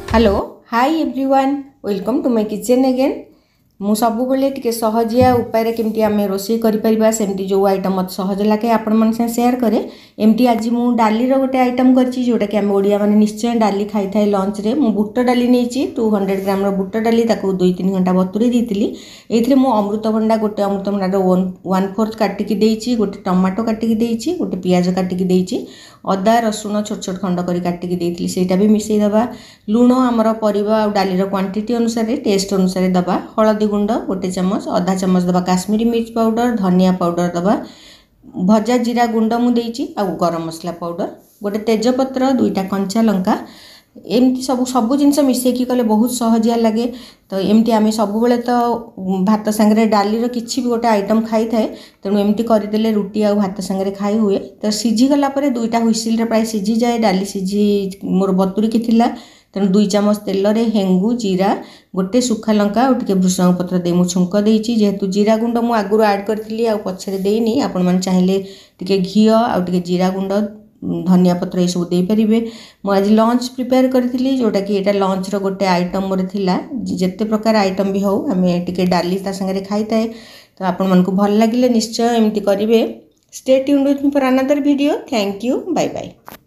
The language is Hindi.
Hello hi everyone welcome to my kitchen again मु सब बेले टिके सहजिया उपाय केमती आम रोषे कर सेमती जो आइटम मत सहज लगे आपण मन से शेयर करे एमती आज मु डाली गोटे आइटम करछि जोटा कि आम ओडिया माने निश्चय डाली खाई थाए लंच रे मु बुट डाली नहीं 200 ग्राम रो बुट डाली ताको 2-3 घंटा बतुरे देइतिली एथिरे मु अमृतभंडा गोटे अमृतभंडा रो 1/4 काटिकी देइछि गोटे टमाटो काटिकी देइछि गोटे पियाज काटिकी देइछि अदा रसुण छोट छोट खंड करी काटिकी देइतिली सेटा भी मिसई दबा लूण आमर परिबा और डाली रो क्वांटिटी अनुसार टेस्ट अनुसार दबा हळदी गुंड गोटे चमच आधा चमच दबा काश्मीरी मिर्च पाउडर धनिया पाउडर दबा भजा जीरा गुंड मु देइछि आ गरम मसला पाउडर गोटे तेजपत्र 2टा कंचा लंका एमती सब जिनस मिसेकी कले बहुत सहजिया लगे। तो एमती आम सब बेले तो भात सांगे डाली किसी भी गोटे आइटम खाई थाए तेणु एमती करदेले रुटी आ भात सांगे खाई हुए। तो सीझी गला परे 2टा हुइसिल प्राय सीझी जाए डाली सीझी मोर बतुरिकी थिला तेणु 2 चामच तेल रे हेंगू जीरा गोटे सुखा लंका और टिके भृषंग पत्र दे मु छुंक देइछि जेहेतु जीरा गुंड मु आगुर ऐड करथिली आ पछरे देइनी आपण मन चाहिले टिके घी आ टिके जीरा गुंड धनिया पत्र ये सब दे परिबे। मु आज लंच प्रिपेयर करथिली जोटा कि एटा लंच रो गोटे आइटम मोर थिला जेते प्रकार आइटम भी हो हमें टिके डाली ता संगे खाई थाए। तो आपण मन को भल लागिले निश्चय एमती करिवे। Stay tuned with me for another video. Thank you bye bye.